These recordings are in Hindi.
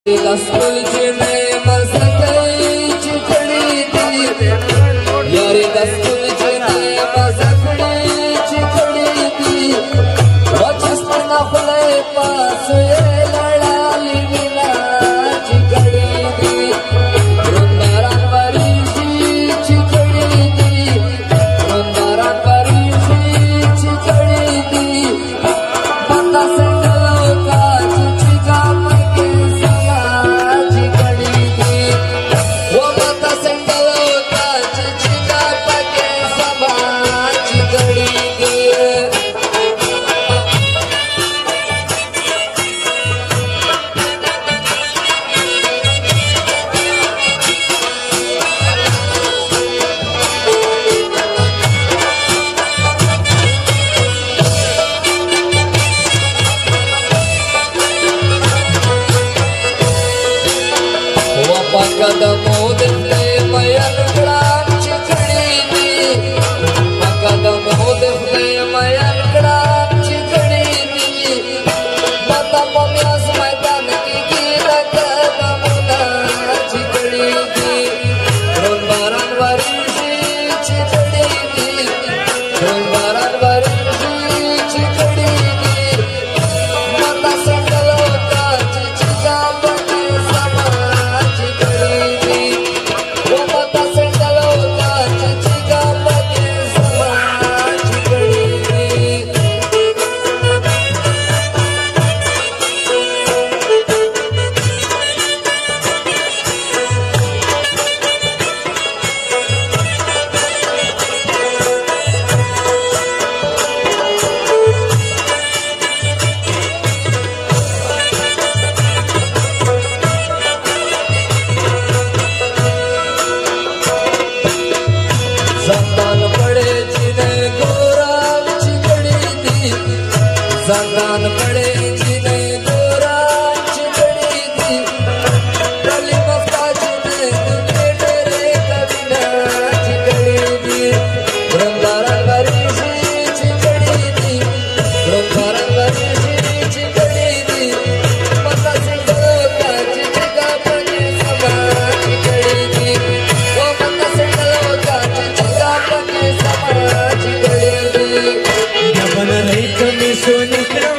स्कूल में मसकई चिकड़ी थी यारे स्कूल में मसकड़ी चिकड़ी थी वचस्तना फले पास ये लड़ाली मिला चिकड़ी थी रुंदारान वरीशी चिकड़ी थी रुंदारान वरीशी चिकड़ी थी पता संगलो का चिचिका मके कदमों दिले मयन ग्राम चिकड़ी थी कदमों दिले मयन ग्राम चिकड़ी थी माता मम्यास मैदान की गिरा कदमों चिकड़ी थी रुंदारान वरीशी चिकड़ी थी रुंदारान वरीशी चिकड़ी थी माता संगलो का चिचिका बने संतान पड़े जिन्हें गोरा चिकड़ी थी टली मफ्ताज में तुझे डरे कभी ना चिकड़ी थी रुंदारान वरीशी चिकड़ी थी रुंदारान वरीशी चिकड़ी थी पता सिंगलो का चिचिका बने समा चिकड़ी थी वो पता सिंगलो का चिचिका बने समा चिकड़ी थी बन रही कमी सोने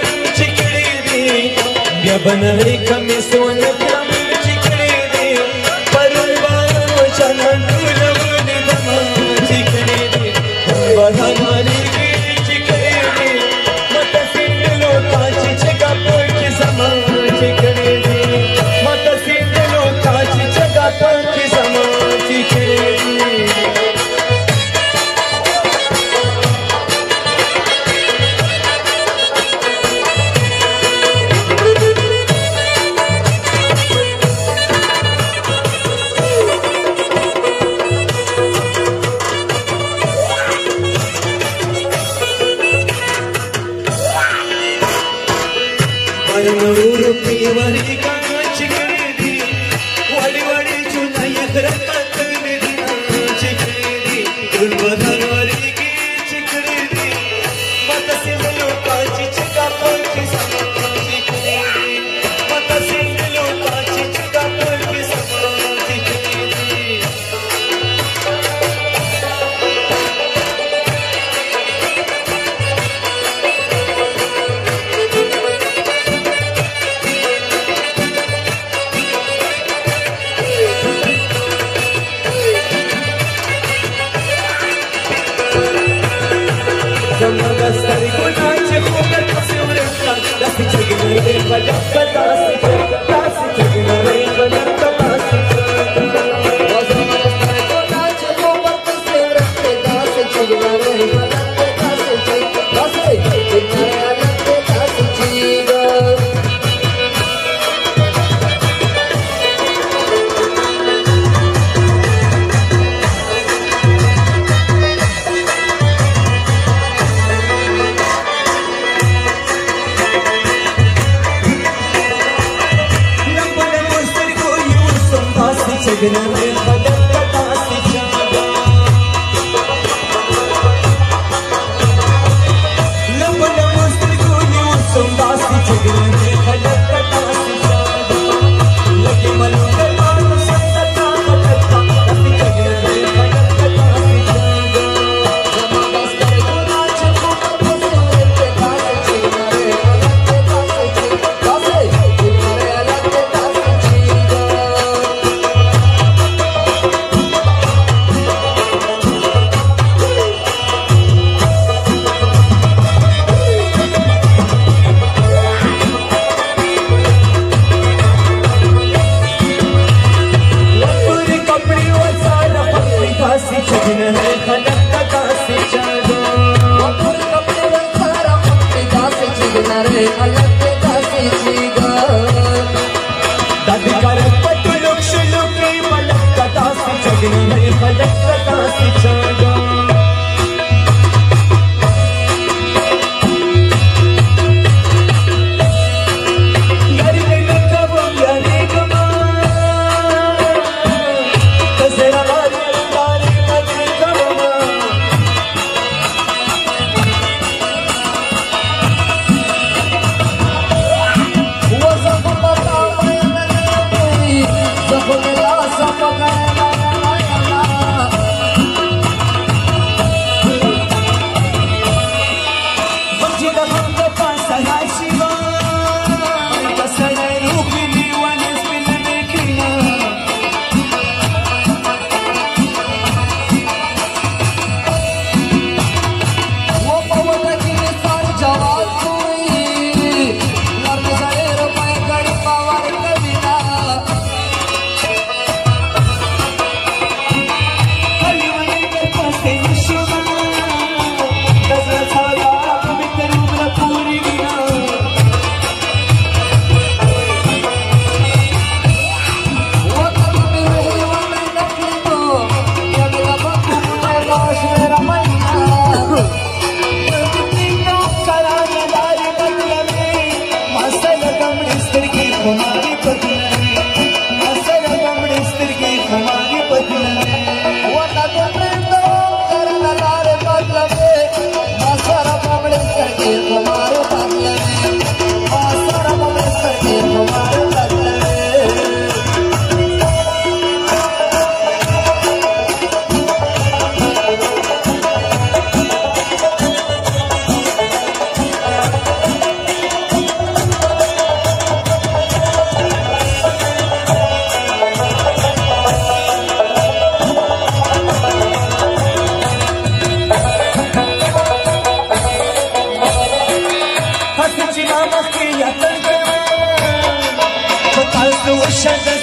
बन रही कमी सोने चिकड़ी दी परवानो चलन तुलबुन दमा चिकड़ी दी बधारी चिकड़ी दी मत सिंधलो काच जगा पोच समा चिकड़ी दी मत सिंधलो काच जगा पोच समा चिकड़ी दी वरी का चिकड़ी दी वड़ी वड़ी चुनाई रखत दी चिकड़ी दी गुलबधन वरी की चिकड़ी दी मत सिंधलो का चिचिका पंखी समा चिकड़ी दी मत सिंधलो का चिचिका पंखी समा चिकड़ी दी Sari ko nache khoga tasure ka das chagna re bajak das chagna re bajak das sari ko nache khoga tasure ka das chagna re bajak das chagna re चगना रे बजत दासी जागा लंबन मुस्तर को न्यू सुंदासी चगना रे बजत दासी जागा तदकर पटलुक शुलुकी पलक कदास जगनी नहीं पलक कदास जागा Shut